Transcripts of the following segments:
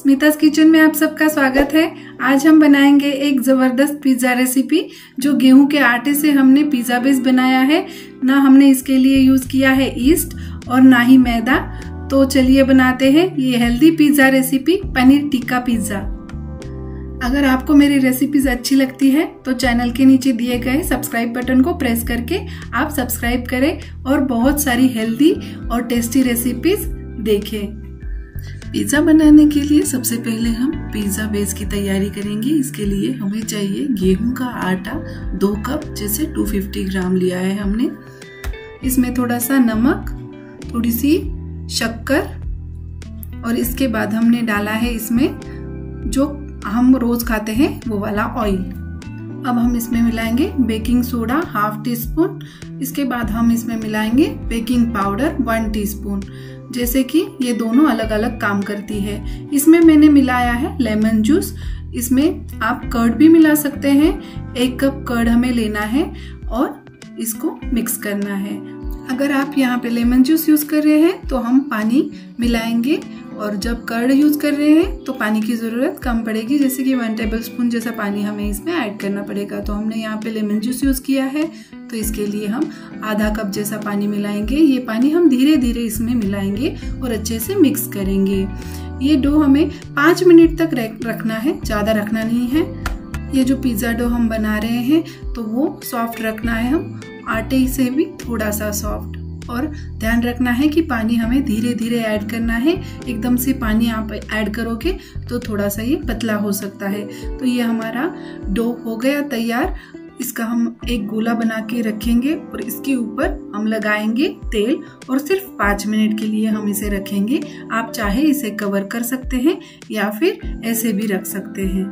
स्मिता's kitchen में आप सबका स्वागत है। आज हम बनाएंगे एक ज़बरदस्त पिज़्ज़ा रेसिपी जो गेहूं के आटे से हमने पिज़्ज़ा बेस बनाया है। ना हमने इसके लिए यूज़ किया है ईस्ट और ना ही मैदा। तो चलिए बनाते हैं ये healthy pizza recipe, paneer tikka pizza. अगर आपको मेरी रेसिपीज अच्छी लगती है तो चैनल के नीचे दिए गए सब्सक्राइब बटन को प्रेस करके आप सब्सक्राइब करें और बहुत सारी हेल्दी और टेस्टी रेसिपीज देखें। पिज़्ज़ा बनाने के लिए सबसे पहले हम पिज़्ज़ा बेस की तैयारी करेंगे। इसके लिए हमें चाहिए गेहूं का आटा 2 कप, जैसे 250 ग्राम लिया है हमने। इसमें थोड़ा सा नमक, थोड़ी सी शक्कर और इसके बाद हमने डाला है इसमें जो हम रोज खाते हैं वो वाला ऑयल। अब हम इसमें मिलाएंगे बेकिंग सोडा 1/2 टीस्पून। इसके बाद हम इसमें मिलाएंगे बेकिंग पाउडर 1 टीस्पून। जैसे कि ये दोनों अलग अलग काम करती है। इसमें मैंने मिलाया है लेमन जूस। इसमें आप कर्ड भी मिला सकते हैं। 1 कप कर्ड हमें लेना है और इसको मिक्स करना है। अगर आप यहाँ पे लेमन जूस यूज कर रहे हैं तो हम पानी मिलाएंगे, और जब कर्ड यूज कर रहे हैं तो पानी की जरूरत कम पड़ेगी, जैसे कि 1 टेबलस्पून जैसा पानी हमें इसमें ऐड करना पड़ेगा। तो हमने यहाँ पे लेमन जूस यूज किया है तो इसके लिए हम आधा कप जैसा पानी मिलाएंगे। ये पानी हम धीरे धीरे इसमें मिलाएंगे और अच्छे से मिक्स करेंगे। ये डो हमें 5 मिनट तक रखना है, ज्यादा रखना नहीं है। ये जो पिज्जा डो हम बना रहे हैं तो वो सॉफ्ट रखना है, हम आटे से भी थोड़ा सा सॉफ्ट। और ध्यान रखना है कि पानी हमें धीरे धीरे ऐड करना है। एकदम से पानी आप ऐड करोगे तो थोड़ा सा ये पतला हो सकता है। तो ये हमारा डो हो गया तैयार। इसका हम एक गोला बना के रखेंगे और इसके ऊपर हम लगाएंगे तेल और सिर्फ 5 मिनट के लिए हम इसे रखेंगे। आप चाहे इसे कवर कर सकते हैं या फिर ऐसे भी रख सकते हैं।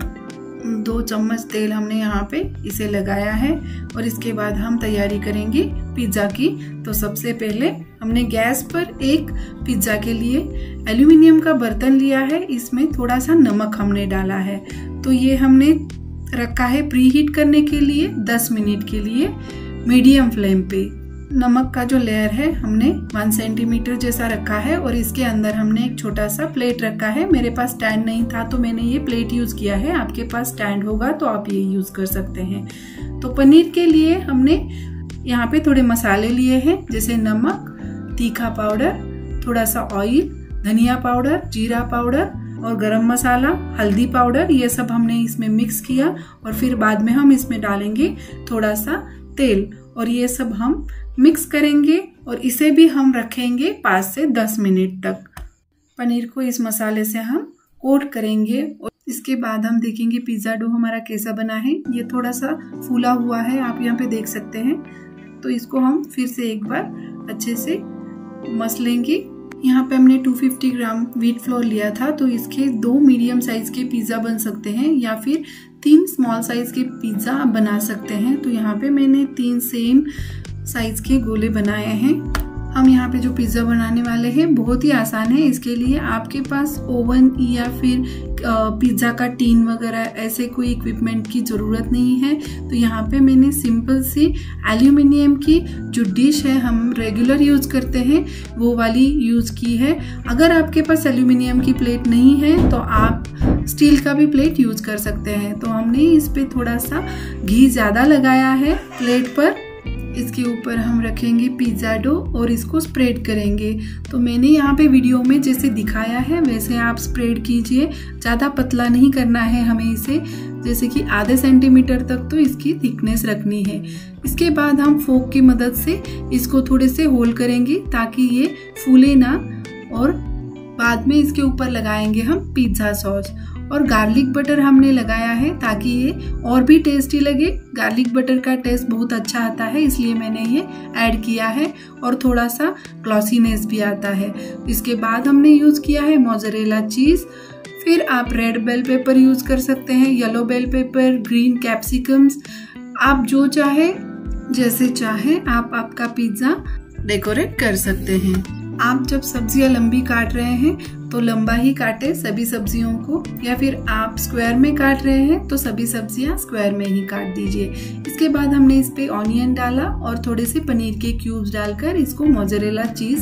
2 चम्मच तेल हमने यहाँ पे इसे लगाया है और इसके बाद हम तैयारी करेंगे पिज्ज़ा की। तो सबसे पहले हमने गैस पर एक पिज्ज़ा के लिए एल्यूमिनियम का बर्तन लिया है। इसमें थोड़ा सा नमक हमने डाला है। तो ये हमने रखा है प्री हीट करने के लिए 10 मिनट के लिए मीडियम फ्लेम पे। नमक का जो लेयर है हमने 1 सेंटीमीटर जैसा रखा है और इसके अंदर हमने एक छोटा सा प्लेट रखा है। मेरे पास स्टैंड नहीं था तो मैंने ये प्लेट यूज किया है। आपके पास स्टैंड होगा तो आप ये यूज कर सकते हैं। तो पनीर के लिए हमने यहाँ पे थोड़े मसाले लिए हैं, जैसे नमक, तीखा पाउडर, थोड़ा सा ऑयल, धनिया पाउडर, जीरा पाउडर और गरम मसाला, हल्दी पाउडर। ये सब हमने इसमें मिक्स किया और फिर बाद में हम इसमें डालेंगे थोड़ा सा तेल और ये सब हम मिक्स करेंगे और इसे भी हम रखेंगे 5 से 10 मिनट तक। पनीर को इस मसाले से हम कोट करेंगे और इसके बाद हम देखेंगे पिज्ज़ा डो हमारा कैसा बना है। ये थोड़ा सा फूला हुआ है, आप यहाँ पे देख सकते हैं। तो इसको हम फिर से एक बार अच्छे से मस लेंगे। यहाँ पे हमने 250 ग्राम व्हीट फ्लोर लिया था, तो इसके 2 मीडियम साइज के पिज्ज़ा बन सकते हैं या फिर 3 स्मॉल साइज के पिज्ज़ा आप बना सकते हैं। तो यहाँ पे मैंने 3 सेम साइज के गोले बनाए हैं। हम यहाँ पे जो पिज्ज़ा बनाने वाले हैं बहुत ही आसान है। इसके लिए आपके पास ओवन या फिर पिज्ज़ा का टीन वगैरह ऐसे कोई इक्विपमेंट की ज़रूरत नहीं है। तो यहाँ पे मैंने सिंपल सी एल्यूमिनियम की जो डिश है हम रेगुलर यूज करते हैं वो वाली यूज की है। अगर आपके पास एल्यूमिनियम की प्लेट नहीं है तो आप स्टील का भी प्लेट यूज कर सकते हैं। तो हमने इस पे थोड़ा सा घी ज़्यादा लगाया है प्लेट पर। इसके ऊपर हम रखेंगे पिज्ज़ा डो और इसको स्प्रेड करेंगे। तो मैंने यहाँ पे वीडियो में जैसे दिखाया है वैसे आप स्प्रेड कीजिए। ज़्यादा पतला नहीं करना है हमें इसे, जैसे कि आधे सेंटीमीटर तक तो इसकी थिकनेस रखनी है। इसके बाद हम फोक की मदद से इसको थोड़े से होल करेंगे ताकि ये फूले ना, और बाद में इसके ऊपर लगाएंगे हम पिज्ज़ा सॉस और गार्लिक बटर हमने लगाया है ताकि ये और भी टेस्टी लगे। गार्लिक बटर का टेस्ट बहुत अच्छा आता है, इसलिए मैंने ये ऐड किया है और थोड़ा सा ग्लॉसीनेस भी आता है। इसके बाद हमने यूज किया है मोज़रेला चीज। फिर आप रेड बेल पेपर यूज कर सकते हैं, yellow bell pepper, green capsicums, आप जो चाहे जैसे चाहे आप आपका पिज्जा डेकोरेट कर सकते हैं। आप जब सब्जियां लंबी काट रहे हैं तो लंबा ही काटे सभी सब्जियों को, या फिर आप स्क्वायर में काट रहे हैं तो सभी सब्जियां स्क्वायर में ही काट दीजिए। इसके बाद हमने इस पे ऑनियन डाला और थोड़े से पनीर के क्यूब्स डालकर इसको मोज़रेला चीज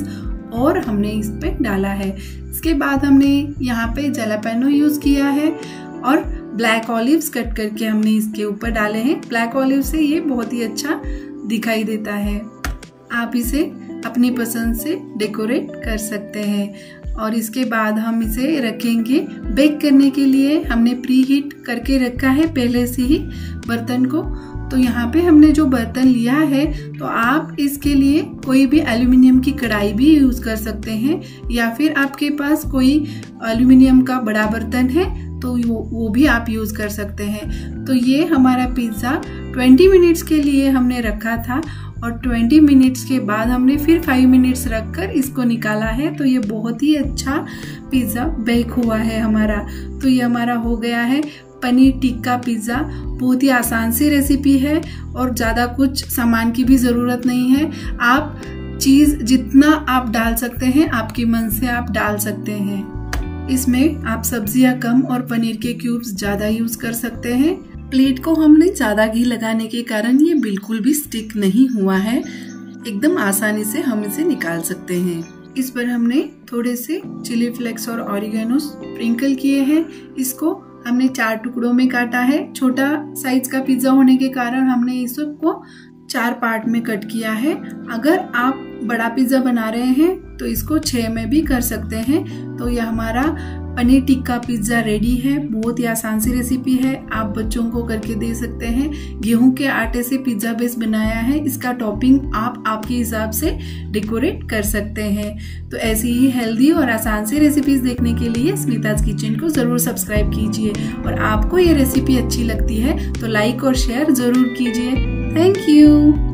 और हमने इस पे डाला है। इसके बाद हमने यहाँ पे जलापेनो यूज़ किया है और ब्लैक ऑलिव्स कट करके हमने इसके ऊपर डाले हैं। ब्लैक ऑलिव से ये बहुत ही अच्छा दिखाई देता है। आप इसे अपनी पसंद से डेकोरेट कर सकते हैं। और इसके बाद हम इसे रखेंगे बेक करने के लिए। हमने प्री हीट करके रखा है पहले से ही बर्तन को। तो यहाँ पे हमने जो बर्तन लिया है, तो आप इसके लिए कोई भी एल्युमिनियम की कढ़ाई भी यूज कर सकते हैं, या फिर आपके पास कोई एल्युमिनियम का बड़ा बर्तन है तो वो भी आप यूज कर सकते हैं। तो ये हमारा पिज्ज़ा 20 मिनट्स के लिए हमने रखा था और 20 मिनट्स के बाद हमने फिर 5 मिनट्स रखकर इसको निकाला है। तो ये बहुत ही अच्छा पिज़्ज़ा बेक हुआ है हमारा। तो ये हमारा हो गया है पनीर टिक्का पिज़्ज़ा। बहुत ही आसान सी रेसिपी है और ज़्यादा कुछ सामान की भी ज़रूरत नहीं है। आप चीज़ जितना आप डाल सकते हैं, आपकी मन से आप डाल सकते हैं। इसमें आप सब्जियां कम और पनीर के क्यूब्स ज़्यादा यूज़ कर सकते हैं। प्लेट को हमने ज़्यादा घी लगाने के कारण ये बिल्कुल भी स्टिक नहीं हुआ है। एकदम आसानी से हम इसे निकाल सकते हैं। इस पर हमने थोड़े से चिली फ्लेक्स और ऑरिगेनो स्प्रिंकल किए हैं। इसको हमने 4 टुकड़ों में काटा है। छोटा साइज का पिज्ज़ा होने के कारण हमने इसको 4 पार्ट में कट किया है। अगर आप बड़ा पिज्ज़ा बना रहे हैं तो इसको 6 में भी कर सकते हैं। तो यह हमारा पनीर टिक्का पिज्ज़ा रेडी है। बहुत ही आसान सी रेसिपी है, आप बच्चों को करके दे सकते हैं। गेहूं के आटे से पिज्ज़ा बेस बनाया है। इसका टॉपिंग आप आपके हिसाब से डेकोरेट कर सकते हैं। तो ऐसी ही हेल्दी और आसान सी रेसिपीज देखने के लिए स्मिताज किचन को ज़रूर सब्सक्राइब कीजिए। और आपको ये रेसिपी अच्छी लगती है तो लाइक और शेयर ज़रूर कीजिए। Thank you.